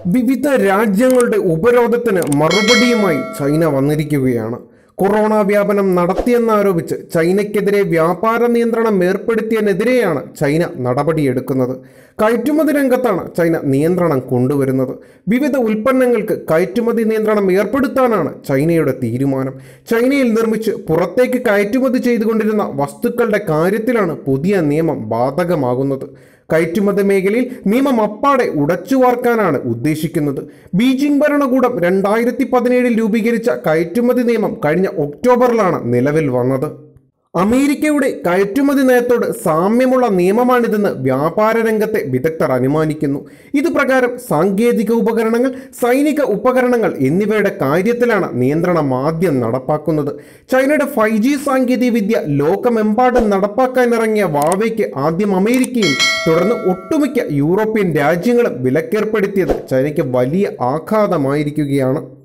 വിവിധ രാജ്യങ്ങളുടെ ഉപരോധത്തിന് മറുപടിയുമായി ചൈന വന്നിരിക്കുകയാണ്. കൊറോണ വ്യാപനം നടത്തിയെന്നാരോപിച്ച് ചൈനയ്ക്കെതിരെ വ്യാപാര നിയന്ത്രണം ഏർപ്പെടുത്തിയതിനെതിരെയാണ് ചൈന നടപടിയെടുക്കുന്നത്. കയറ്റുമതി രംഗത്താണ് ചൈന നിയന്ത്രണം കൊണ്ടുവരുന്നത്. വിവിധ ഉൽപ്പന്നങ്ങൾക്ക് കയറ്റുമതി നിയന്ത്രണം ഏർപ്പെടുത്താനാണ് ചൈനയുടെ തീരുമാനം. ചൈനയിൽ നിർമ്മിച്ച് പുറത്തേക്ക് കയറ്റുമതി ചെയ്തുകൊണ്ടിരുന്ന വസ്തുക്കളുടെ കാര്യത്തിലാണ് പുതിയ നിയമം ബാധകമാകുന്നത്. കയറ്റുമതി മേഖലയിൽ നിയമം അപ്പാടെ ഉടച്ചുവാർക്കാനാണ് ഉദ്ദേശിക്കുന്നത്. ബീജിംഗ് ഭരണകൂടം 2017 രൂപീകരിച്ച കയറ്റുമതി നിയമം കഴിഞ്ഞ ഒക്ടോബറിലാണ് നിലവിൽ വന്നത്. അമേരിക്കയുടെ കയറ്റുമതി നയത്തോട് സാമ്യമുള്ള നിയമമാണിതെന്ന് വ്യാപാര രംഗത്തെ വിദഗ്ധർ അനുമാനിക്കുന്നു. ഇതുപ്രകാരം സാങ്കേതിക ഉപകരണങ്ങൾ, സൈനിക ഉപകരണങ്ങൾ എന്നിവയുടെ കാര്യത്തിലാണ് നിയന്ത്രണം ആദ്യം നടപ്പാക്കുന്നത്. ചൈനയുടെ 5G സാങ്കേതിക വിദ്യ ലോകമെമ്പാടും നടപ്പാക്കാനിറങ്ങിയ വാവേയ്ക്ക് ആദ്യം അമേരിക്കയും തുടർന്ന് ഒട്ടുമിക്ക യൂറോപ്യൻ രാജ്യങ്ങളും വിലക്കേർപ്പെടുത്തിയത് ചൈനയ്ക്ക് വലിയ ആഘാതമായിരിക്കുകയാണ്.